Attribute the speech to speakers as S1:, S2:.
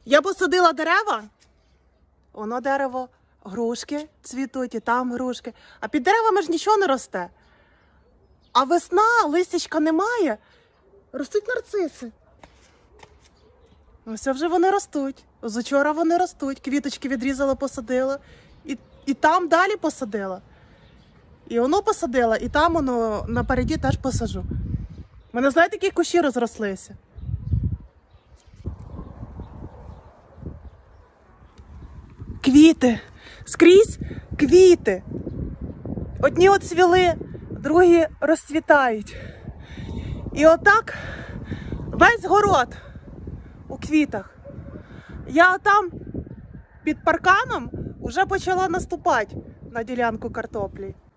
S1: Я посадила дерева, воно дерево, грушки цвітуть, і там грушки. А під деревами ж нічого не росте. А весна, листячка немає, ростуть нарциси. Ось вже вони ростуть. З учора вони ростуть. Квіточки відрізала, посадила. І там далі посадила. І воно посадила, і там воно напереді теж посажу. У мене, знаєте, які кущі розрослися? Квіти. Скрізь квіти. Одні оцвіли, другі розцвітають. І отак весь город у квітах. Я там під парканом вже почала наступати на ділянку картоплі.